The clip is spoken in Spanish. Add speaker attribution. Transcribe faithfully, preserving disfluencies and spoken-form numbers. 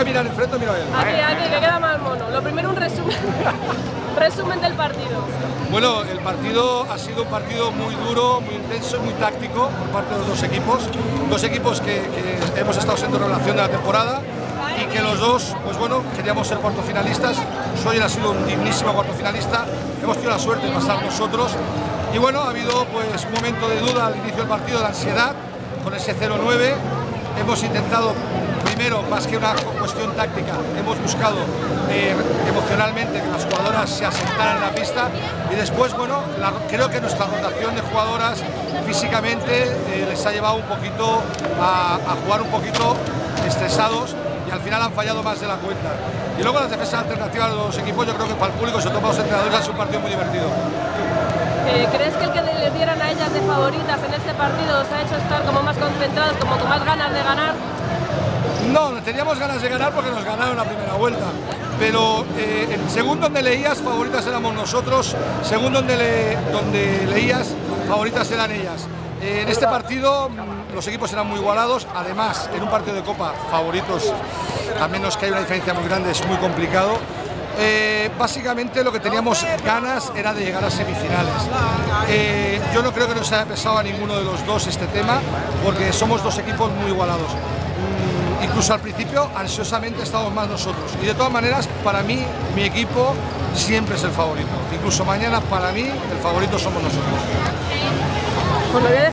Speaker 1: que mirar enfrente, mira bien.
Speaker 2: Aquí, aquí, que queda más mono. Lo primero, un resumen, resumen del partido.
Speaker 1: Bueno, el partido ha sido un partido muy duro, muy intenso y muy táctico por parte de los dos equipos. Dos equipos que, que hemos estado siendo revelación de la temporada y que los dos, pues bueno, queríamos ser cuarto finalistas. Sawyer ha sido un dignísimo cuarto finalista. Hemos tenido la suerte de pasar nosotros. Y bueno, ha habido pues un momento de duda al inicio del partido, de ansiedad, con ese cero nueve. Hemos intentado, primero, más que una cuestión táctica, hemos buscado eh, emocionalmente que las jugadoras se asentaran en la pista y después, bueno, la, creo que nuestra rotación de jugadoras físicamente eh, les ha llevado un poquito a, a jugar un poquito estresados y al final han fallado más de la cuenta. Y luego las defensas alternativas de los equipos, yo creo que para el público, sobre todo para los entrenadores, ha sido un partido muy divertido.
Speaker 2: Eh, ¿Crees que el que les dieran a ellas de favoritas en este partido os ha hecho estar como más concentrados, como con más ganas de ganar?
Speaker 1: No, teníamos ganas de ganar porque nos ganaron la primera vuelta, pero eh, según donde leías, favoritas éramos nosotros, según donde, le, donde leías, favoritas eran ellas. Eh, en este partido los equipos eran muy igualados, además en un partido de Copa, favoritos, a menos que haya una diferencia muy grande, es muy complicado. Eh, básicamente lo que teníamos ganas era de llegar a semifinales. Eh, yo no creo que nos haya pesado a ninguno de los dos este tema, porque somos dos equipos muy igualados. Mm, incluso al principio, ansiosamente, estamos más nosotros. Y de todas maneras, para mí, mi equipo siempre es el favorito. Incluso mañana, para mí, el favorito somos nosotros.